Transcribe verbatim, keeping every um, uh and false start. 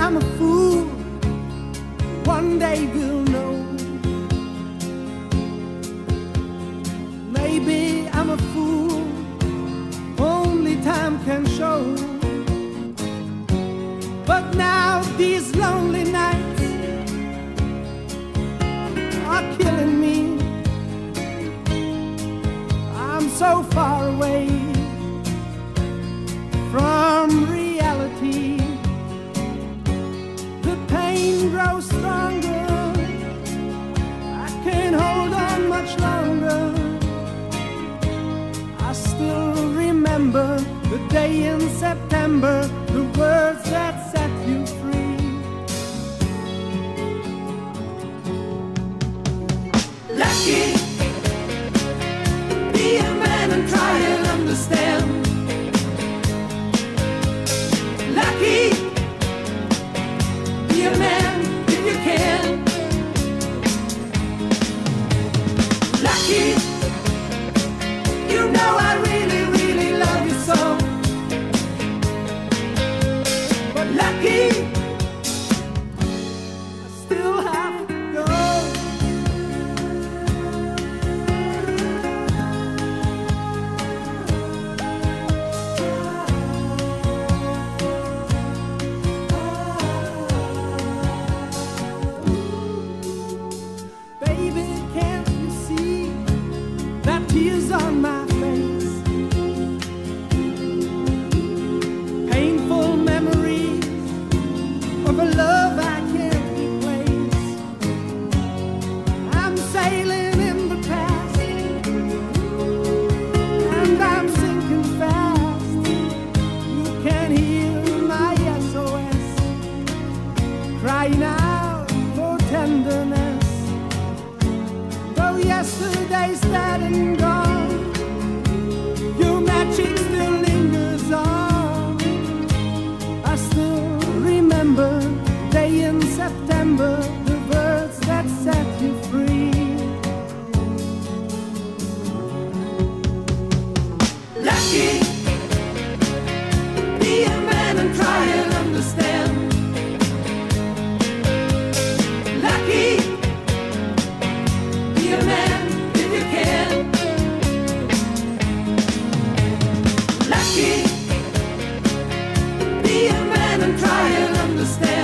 I'm a fool, one day we'll know. Maybe I'm a fool, only time can show. But now these lonely nights are killing me. I'm so far away from reality. The pain grows stronger, I can't hold on much longer. I still remember the day in September, the words that set you free. Lucky, be a man and try and understand. Lucky, be a man if you can. Lucky, you know I really, really love you so. But lucky, I still have to go. Baby, can't you see that tears on my face? Painful memories of a love I can't replace. I'm sailing in the past, and I'm sinking fast. You can hear my S O S crying out for tenderness. Though yesterday's dead and gone, your magic still lingers on. I still remember the day in September, the words that set you free. Lucky, be a man and try and understand. Lucky, be a man if you can. Lucky, be a man and try and understand.